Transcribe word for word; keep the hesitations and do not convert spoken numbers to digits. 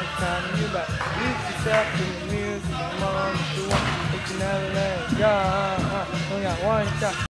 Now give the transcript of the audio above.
time you back. Use yourself in the music, mom, if you want, if you never let it go. Uh, uh, we got one shot.